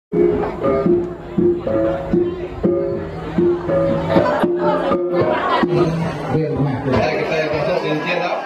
Kita masuk cincin tak?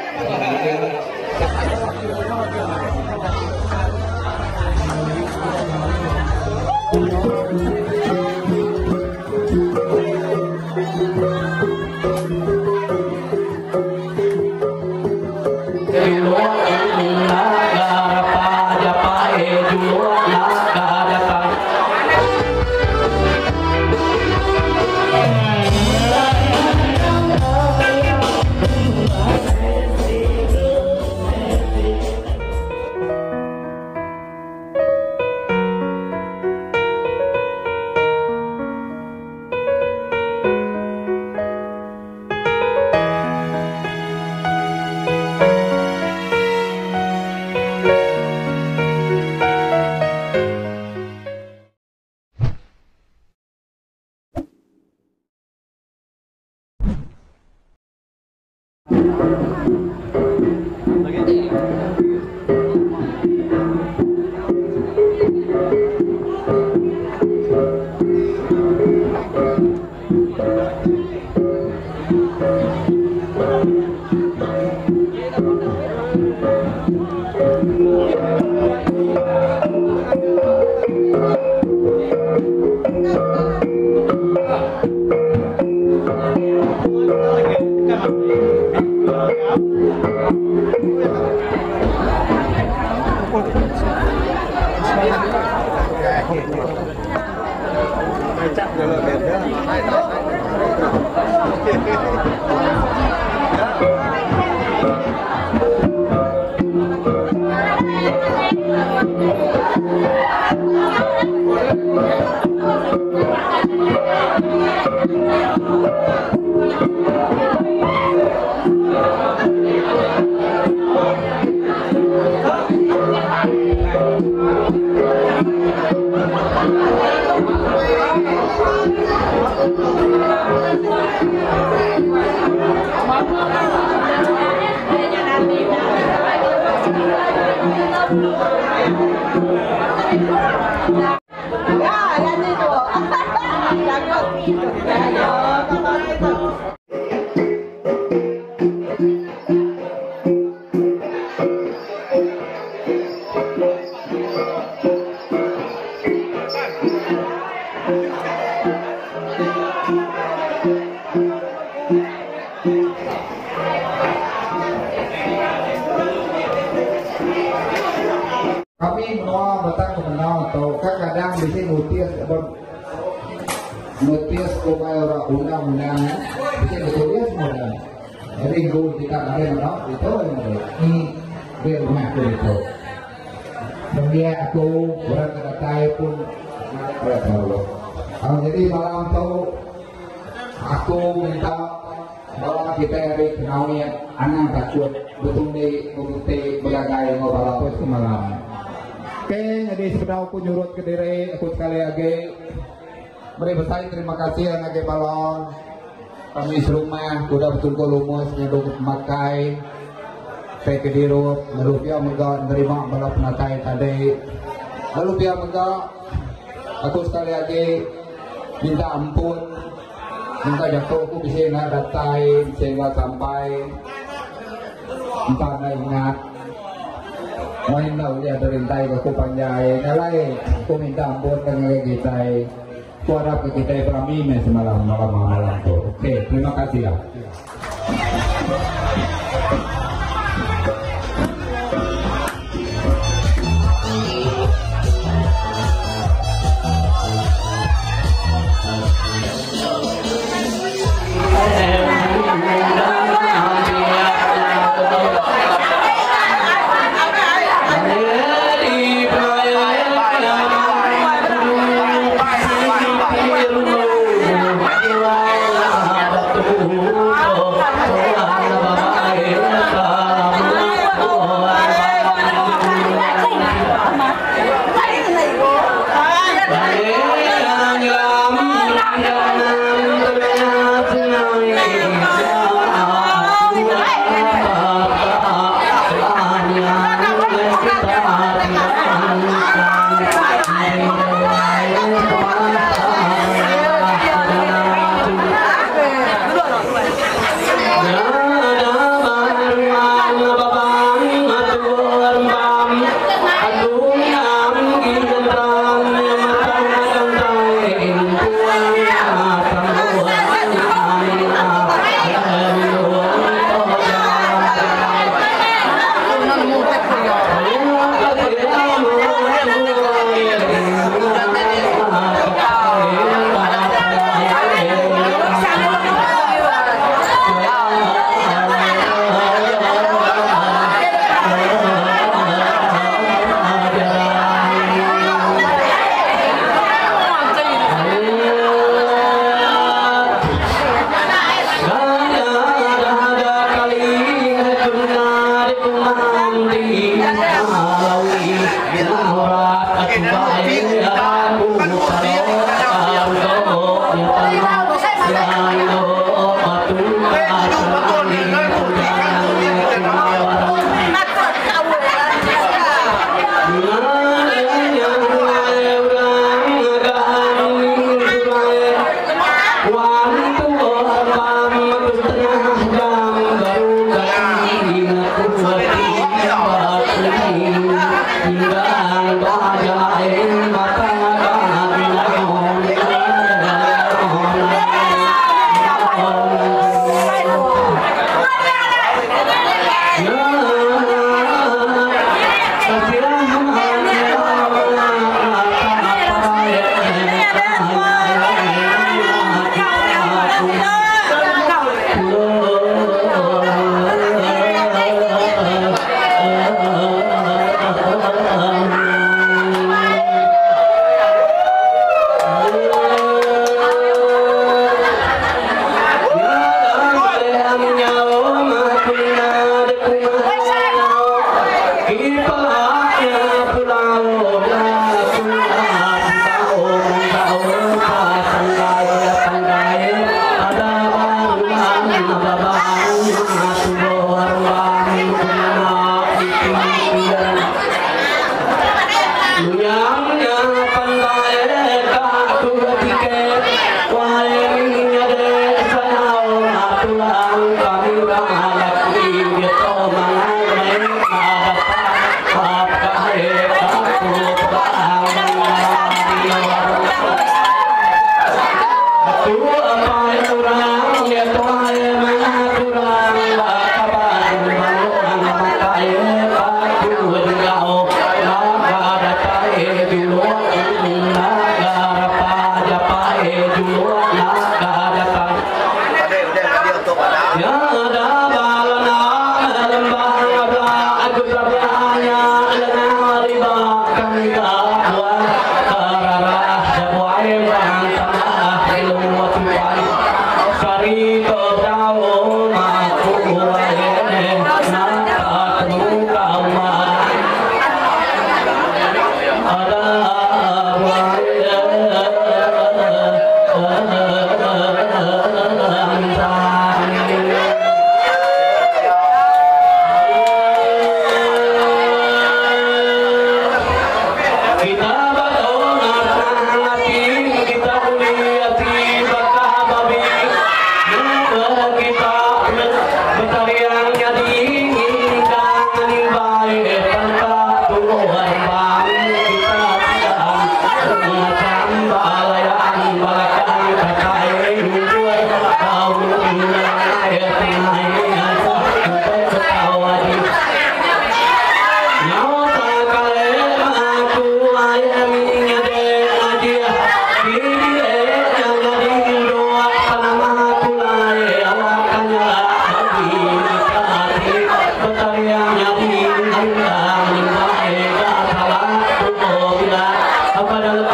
Kami menolak datang ke menang atau kadang di sini notice kobaya undang-undang di sini tulis semua. Jadi guru kita ada menolak itu ini dia rumah itu. Kemudian aku berkata pun bertahu. Jadi malam itu aku minta bahwa kita hari kenalnya anak takut betul di bukti belagai ngobrol apa semalam. Oke, jadi sebenarnya aku nyurut ke diri aku sekali lagi beri besar terima kasih anak balon kami serumah sudah betul kolumus nyeduk memakai saya kedirup lalu dia megah menerima balap penakai tadi lalu dia megah aku sekali lagi minta ampun minta jatuh aku bisa ingat datai sehingga sampai entah ingat main tahu dia terintai ke kupanjai nilai aku minta ampun dengan kita aku harap kita kami semalam malam tu. Oke, terima kasih ya.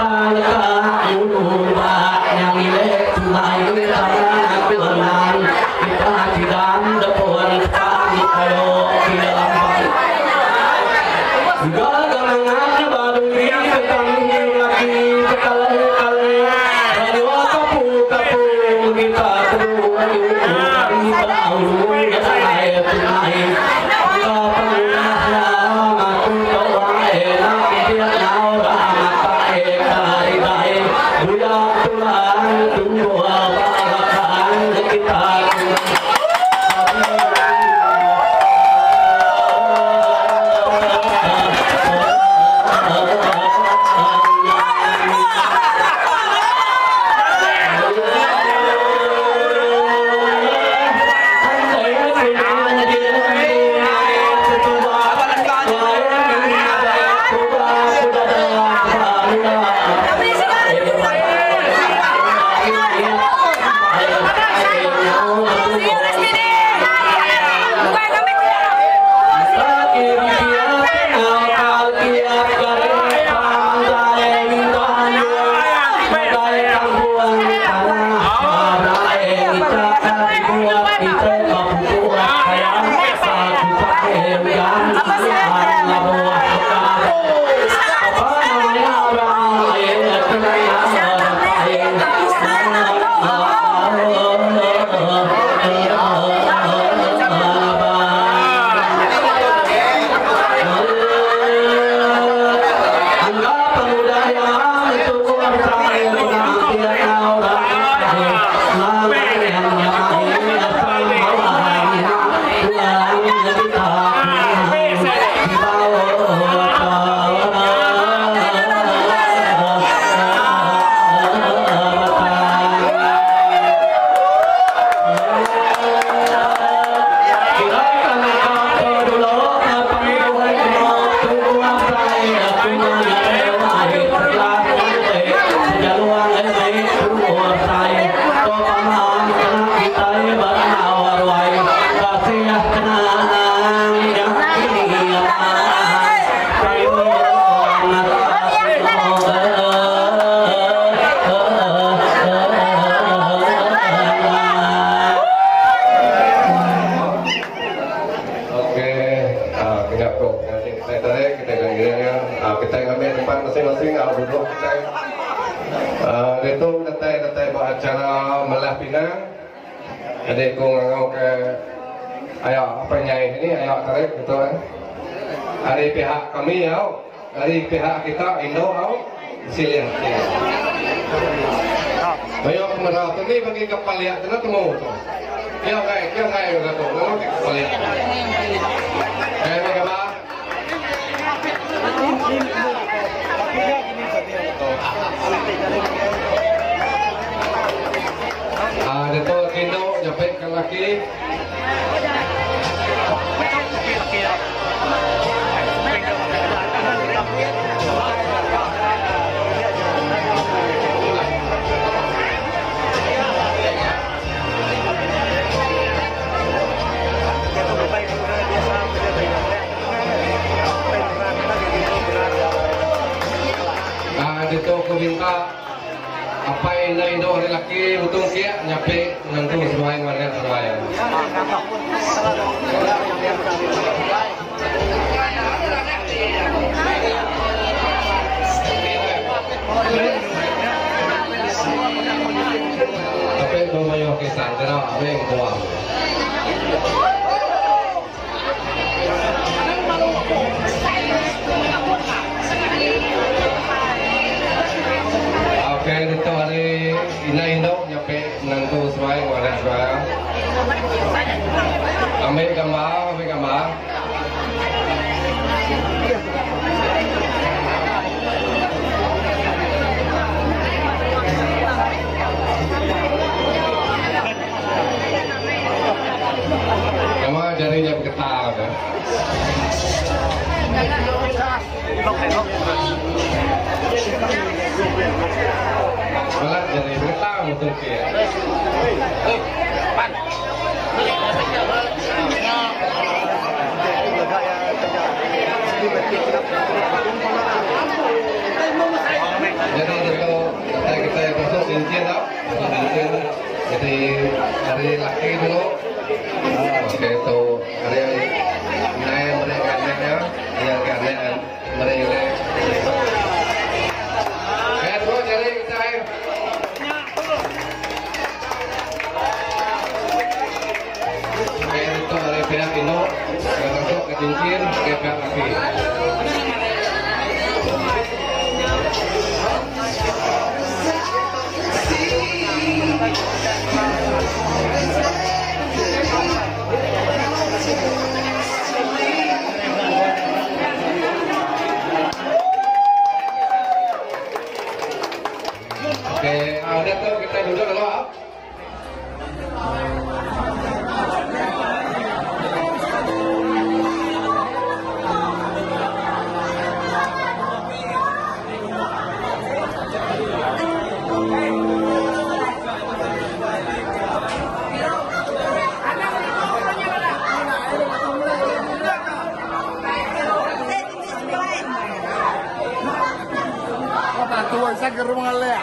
Jadi kung ngau ke ayo penyanyi ini ayo tarik gitu kan. Dari pihak kami ya, dari pihak kita Indo au silih. Ayo menurut ini bagi kapal lihat kena temu tu. Kaya gitu tu, ngau kapal lihat. Mereka apa? Dito Indo nyapit ka laki. Dito ko minta apa yang Indo hari laki betul kia nyampe nanti semuanya warga Surabaya. Tapi bawa kesan karena apa yang kuat. Oke, itu hari Indo nyampe nanti semuanya warga Surabaya. Ambil gambar. Kamu jarinya bergetar kan? Malah jadi bergetar betul kia. Jadi itu kita masuk cincin tau, cincin. Jadi dari laki dulu. Oke itu dari naik mereka naiknya, yang keanehan mereka. Terus jadi kita. Itu dari pihak Indo yang masuk ke cincin ke pihak laki. Oke, udah tuh kita duduk dulu. Tua isa ke rumah lea.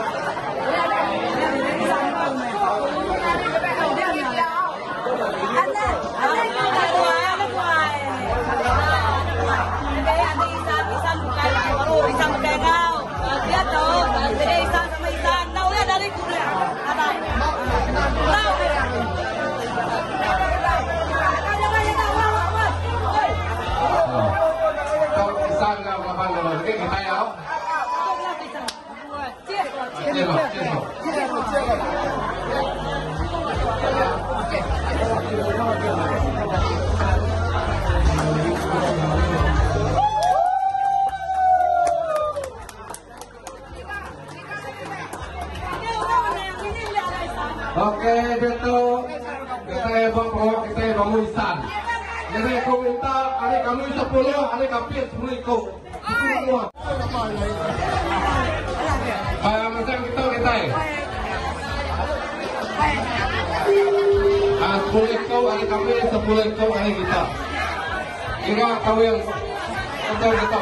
Oke, betul. Kita bawa kita bangun san. Jadi aku minta hari kami 10, hari kami 10 ikut. Macam kita. 10 ikut hari kami 10 ikut hari kita. Kira kau yang kita.